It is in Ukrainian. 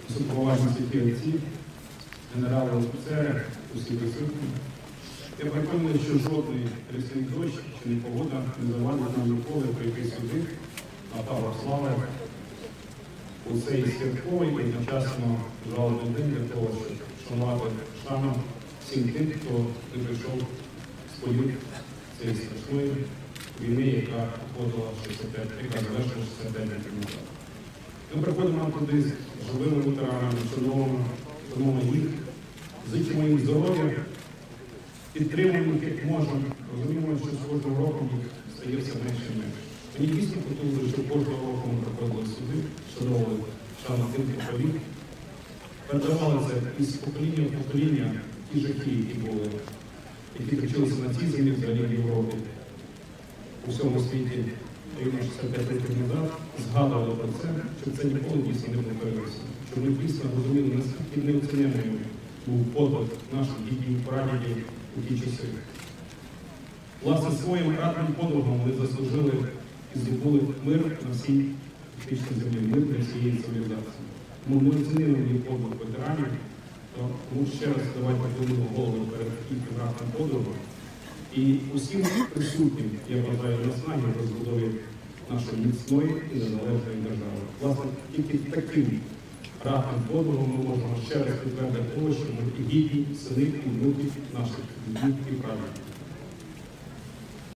високоповажні святі отці, генерали офіцери, усі присутні. Я переконаний, що жодний різкий дощ чи непогода не завадить нам ніколи прийти сюди, на Тавр слави, у цей святковий і одночасно жалобний день для того, щоб шанувати шану всім тим, хто прийшов з полів цієї страшної війни, яка завершила 65 років назад. Ми приходимо туди з живими ветеранами, шановимо їх, зичимо їм здоров'я, підтримуємо їх як можемо, розуміємо, що з кожним роком їх стає все менше і менше. Мені дійсно хотілося, що кожного року ми приходили сюди, шановали шану тим, хто полів, передавали це із покоління в покоління ті жахи, які були, які точилися на цій землі, взагалі в Європі, у всьому світі, рівно 65 років назад, згадували про це, щоб це ніколи дійсно не повторилося. Щоб ми дійсно розуміли, наскільки неоціненною був подвиг наших дідів, прадідів у ті часи. Власне, своїм ратним подвигом вони заслужили і здобули мир на всій фактичній землі, мир для всієї цивілізації. Тому ми оцінили їх подвиг ветеранів, тому ще раз давайте подивимо голову перед їхнім ратним подвигом. І усім присутнім я бажаю наснаги в розбудові нашої міцної і незалежної держави. Власне, тільки таким ратним подвигом ми можемо ще раз підтвердити того, що ми гідні сини і внуки наших дідів і прадідів.